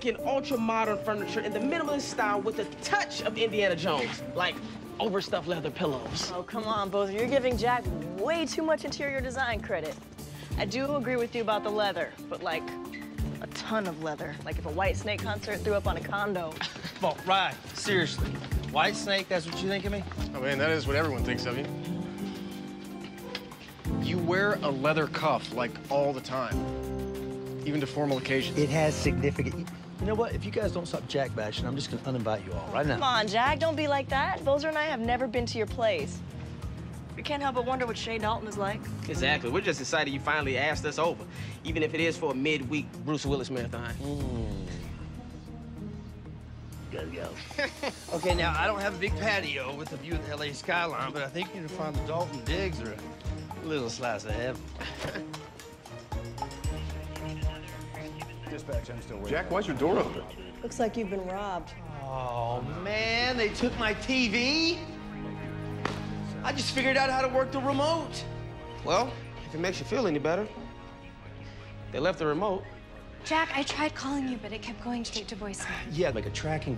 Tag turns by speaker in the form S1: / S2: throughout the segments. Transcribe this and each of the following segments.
S1: thinking ultra-modern furniture in the minimalist style with a touch of Indiana Jones, like overstuffed leather pillows.
S2: Oh, come on, Bozer. You're giving Jack way too much interior design credit. I do agree with you about the leather, but like a ton of leather. Like if a White Snake concert threw up on a condo.
S3: Well, right, seriously. White Snake, that's what you think of me?
S4: I mean, that is what everyone thinks of you. You wear a leather cuff, like, all the time. Even to formal occasions.
S3: It has significant... You know what? If you guys don't stop Jack bashing, I'm just gonna uninvite you all right now.
S2: Come on, Jack, don't be like that. Bozer and I have never been to your place. We can't help but wonder what Shay Dalton is like.
S1: Exactly. We're just excited you finally asked us over, even if it is for a midweek Bruce Willis marathon.
S3: Gotta go. Okay, now, I don't have a big patio with a view of the LA skyline, but I think you can find the Dalton digs or a little slice of heaven.
S4: Dispatch, I'm still waiting. Jack, why's your door open?
S2: Looks like you've been robbed.
S3: Oh, man, they took my TV? I just figured out how to work the remote.
S1: Well, if it makes you feel any better, they left the remote.
S5: Jack, I tried calling you, but it kept going straight to voicemail.
S3: Yeah, like a tracking...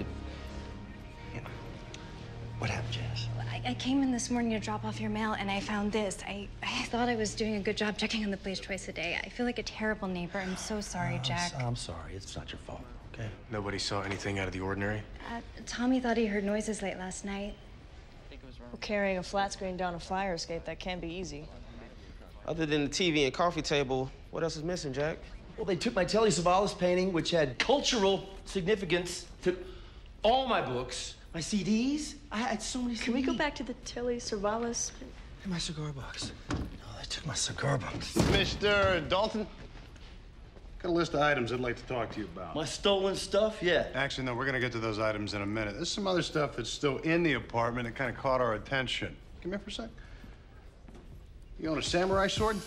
S3: What happened, Jess?
S5: I came in this morning to drop off your mail, and I found this. I thought I was doing a good job checking on the place twice a day. I feel like a terrible neighbor. I'm so sorry, Jack.
S3: I'm sorry. It's not your fault, okay?
S4: Nobody saw anything out of the ordinary?
S5: Tommy thought he heard noises late last night.
S2: Well, carrying a flat screen down a fire escape, that can be easy.
S1: Other than the TV and coffee table, what else is missing, Jack?
S3: Well, they took my Telly Savalas painting, which had cultural significance, took all my books, my CDs. I had so many CDs.
S2: Can we go back to the Telly Savalas?
S3: And my cigar box. No, they took my cigar box.
S6: Mr. Dalton, got a list of items I'd like to talk to you about.
S3: My stolen stuff? Yeah.
S6: Actually, no, we're gonna get to those items in a minute. There's some other stuff that's still in the apartment that kind of caught our attention. Come here for a sec. You own a samurai sword?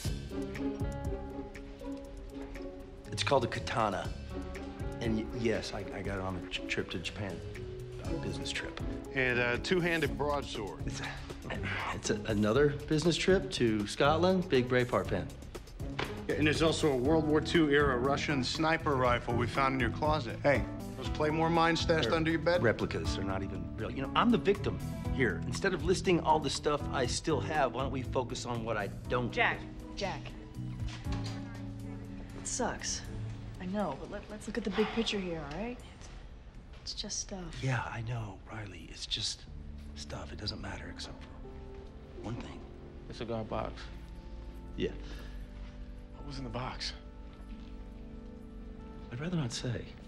S3: It's called a katana. And yes, I got it on a trip to Japan, a business trip.
S6: And a two-handed broadsword.
S3: It's another business trip to Scotland, big Braveheart pen.
S6: Yeah, and there's also a World War II era Russian sniper rifle we found in your closet. Hey, those Claymore mines stashed under your bed?
S3: Replicas, they're not even real. You know, I'm the victim here. Instead of listing all the stuff I still have, why don't we focus on what I don't
S2: Jack. It sucks. I know, but let's look at the big picture here, all right? It's just stuff.
S3: Yeah, I know, Riley. It's just stuff. It doesn't matter except for one thing.
S1: The cigar box.
S3: Yeah.
S4: What was in the box?
S3: I'd rather not say.